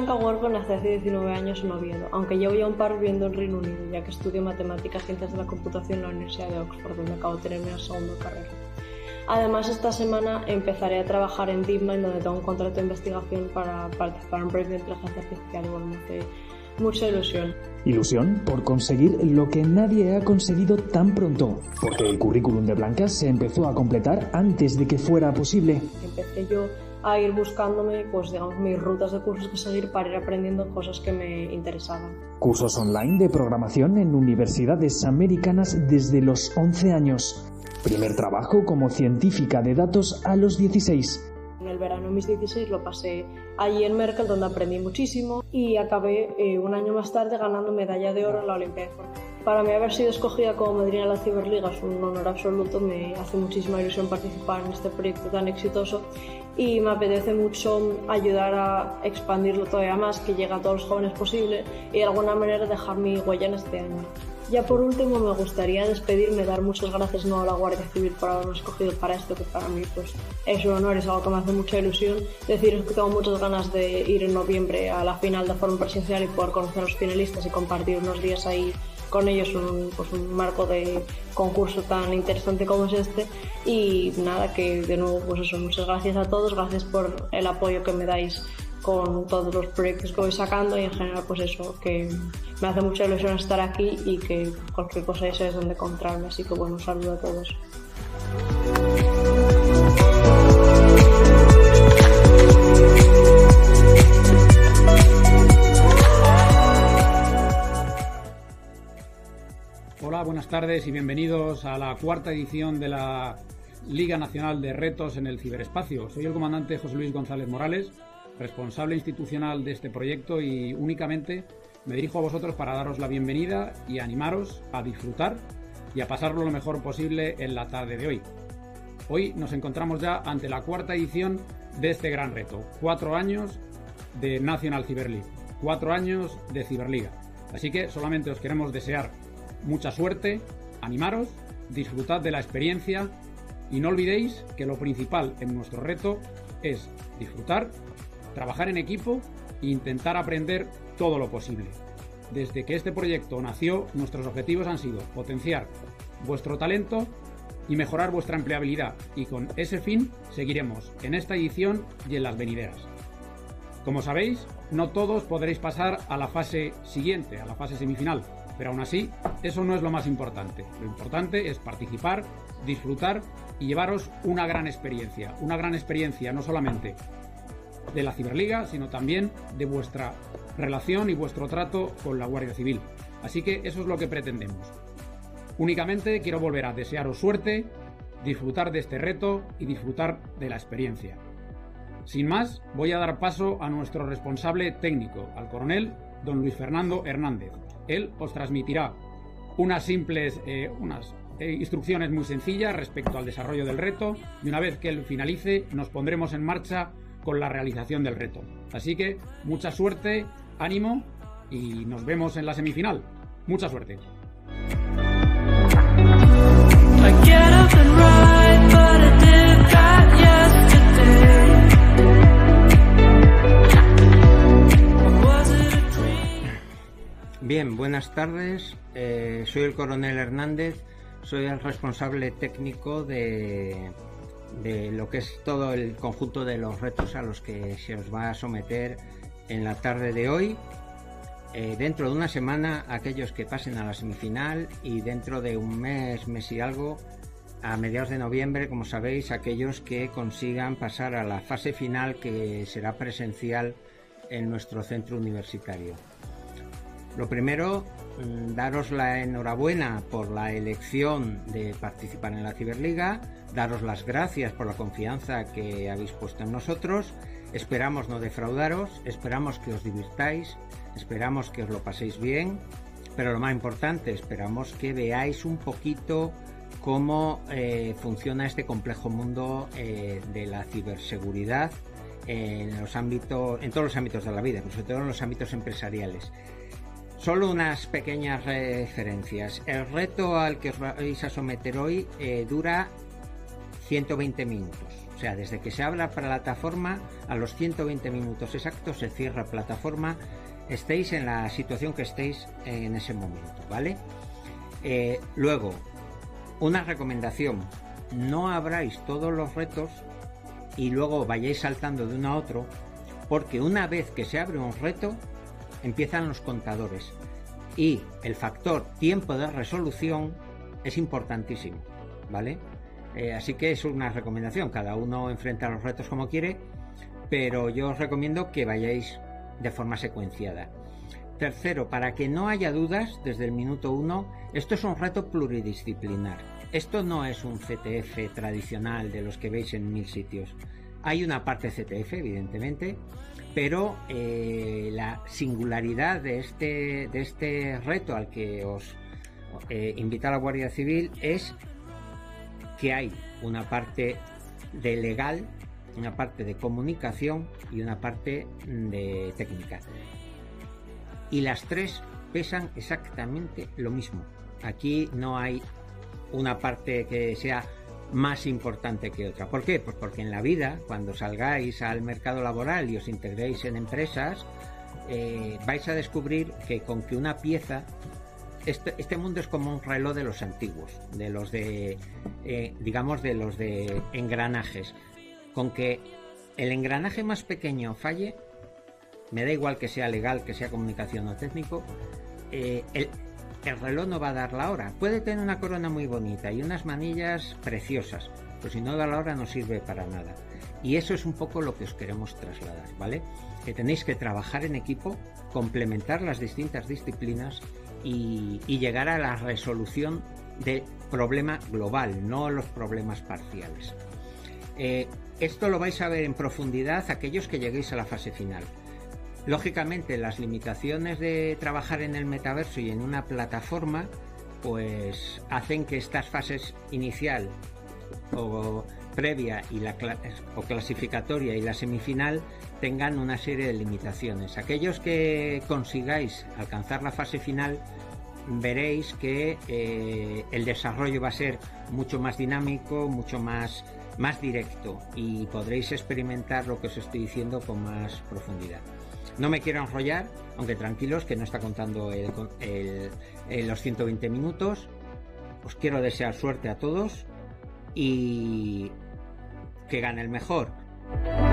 Blanca Huergo nací hace 19 años en Oviedo, aunque llevo ya un par viviendo en Reino Unido, ya que estudio Matemáticas y Ciencias de la Computación en la Universidad de Oxford, donde acabo de tener mi segunda carrera. Además, esta semana empezaré a trabajar en DeepMind, donde tengo un contrato de investigación para participar en un proyecto de inteligencia artificial, y bueno, me hace mucha ilusión. Ilusión por conseguir lo que nadie ha conseguido tan pronto, porque el currículum de Blanca se empezó a completar antes de que fuera posible. Empecé yo a ir buscándome, pues digamos, mis rutas de cursos que seguir para ir aprendiendo cosas que me interesaban. Cursos online de programación en universidades americanas desde los 11 años. Primer trabajo como científica de datos a los 16. En el verano de mis 16 lo pasé allí en Merkel, donde aprendí muchísimo, y acabé un año más tarde ganando medalla de oro en la Olimpiada de Formación. Para mí haber sido escogida como madrina de la Ciberliga es un honor absoluto, me hace muchísima ilusión participar en este proyecto tan exitoso y me apetece mucho ayudar a expandirlo todavía más, que llegue a todos los jóvenes posible y de alguna manera dejar mi huella en este año. Ya por último me gustaría despedirme, dar muchas gracias a la Guardia Civil por haberme escogido para esto, que para mí pues, es un honor, es algo que me hace mucha ilusión. Deciros que tengo muchas ganas de ir en noviembre a la final de forma presencial y poder conocer a los finalistas y compartir unos días ahí con ellos, un marco de concurso tan interesante como es este. Y nada, que de nuevo pues eso, muchas gracias a todos, gracias por el apoyo que me dais con todos los proyectos que voy sacando, y en general pues eso, que me hace mucha ilusión estar aquí y que cualquier cosa ya sabes dónde encontrarme, así que bueno, un saludo a todos. Hola, buenas tardes y bienvenidos a la cuarta edición de la Liga Nacional de Retos en el Ciberespacio. Soy el comandante José Luis González Morales, responsable institucional de este proyecto, y únicamente me dirijo a vosotros para daros la bienvenida y animaros a disfrutar y a pasarlo lo mejor posible en la tarde de hoy. Hoy nos encontramos ya ante la cuarta edición de este gran reto. 4 años de National Cyber League, 4 años de Ciberliga. Así que solamente os queremos desear mucha suerte, animaros, disfrutad de la experiencia y no olvidéis que lo principal en nuestro reto es disfrutar, trabajar en equipo e intentar aprender todo lo posible. Desde que este proyecto nació, nuestros objetivos han sido potenciar vuestro talento y mejorar vuestra empleabilidad, y con ese fin seguiremos en esta edición y en las venideras. Como sabéis, no todos podréis pasar a la fase siguiente, a la fase semifinal, pero aún así, eso no es lo más importante. Lo importante es participar, disfrutar y llevaros una gran experiencia no solamente de la Ciberliga, sino también de vuestra relación y vuestro trato con la Guardia Civil. Así que eso es lo que pretendemos. Únicamente quiero volver a desearos suerte, disfrutar de este reto y disfrutar de la experiencia. Sin más, voy a dar paso a nuestro responsable técnico, al coronel don Luis Fernando Hernández. Él os transmitirá unas instrucciones muy sencillas respecto al desarrollo del reto, y una vez que él finalice nos pondremos en marcha con la realización del reto. Así que mucha suerte, ánimo y nos vemos en la semifinal. Mucha suerte. Bien, buenas tardes. Soy el coronel Hernández, soy el responsable técnico de lo que es todo el conjunto de los retos a los que se os va a someter en la tarde de hoy. Dentro de una semana aquellos que pasen a la semifinal, y dentro de un mes y algo, a mediados de noviembre, como sabéis, aquellos que consigan pasar a la fase final, que será presencial en nuestro centro universitario. Lo primero, daros la enhorabuena por la elección de participar en la Ciberliga, daros las gracias por la confianza que habéis puesto en nosotros. Esperamos no defraudaros, esperamos que os divirtáis, esperamos que os lo paséis bien, pero lo más importante, esperamos que veáis un poquito cómo funciona este complejo mundo de la ciberseguridad en todos los ámbitos de la vida, pero sobre todo en los ámbitos empresariales. Solo unas pequeñas referencias. El reto al que os vais a someter hoy dura 120 minutos. sea, desde que se abre la plataforma, a los 120 minutos exactos se cierra la plataforma, estéis en la situación que estéis en ese momento, ¿vale? Luego, una recomendación: no abráis todos los retos y luego vayáis saltando de uno a otro, porque una vez que se abre un reto, empiezan los contadores y el factor tiempo de resolución es importantísimo, ¿vale? Así que es una recomendación, cada uno enfrenta los retos como quiere, pero yo os recomiendo que vayáis de forma secuenciada. Tercero, para que no haya dudas desde el minuto 1, esto es un reto pluridisciplinar. Esto no es un CTF tradicional de los que veis en 1000 sitios. Hay una parte CTF, evidentemente, pero la singularidad de este reto al que os invita la Guardia Civil es que hay una parte de legal, una parte de comunicación y una parte de técnica. Y las tres pesan exactamente lo mismo. Aquí no hay una parte que sea más importante que otra. ¿Por qué? Pues porque en la vida, cuando salgáis al mercado laboral y os integréis en empresas, vais a descubrir que con que una pieza, este mundo es como un reloj de los antiguos, de los de digamos, de los de engranajes. Con que el engranaje más pequeño falle, me da igual que sea legal, que sea comunicación o técnico, el reloj no va a dar la hora. Puede tener una corona muy bonita y unas manillas preciosas, pero si no da la hora no sirve para nada. Y eso es un poco lo que os queremos trasladar, ¿vale? Que tenéis que trabajar en equipo, complementar las distintas disciplinas y llegar a la resolución del problema global, no los problemas parciales. Esto lo vais a ver en profundidad aquellos que lleguéis a la fase final. Lógicamente, las limitaciones de trabajar en el metaverso y en una plataforma pues hacen que estas fases inicial o previa y o clasificatoria y la semifinal tengan una serie de limitaciones. Aquellos que consigáis alcanzar la fase final, veréis que el desarrollo va a ser mucho más dinámico, mucho más directo, y podréis experimentar lo que os estoy diciendo con más profundidad. No me quiero enrollar, aunque tranquilos que no está contando los 120 minutos. Os quiero desear suerte a todos y que gane el mejor.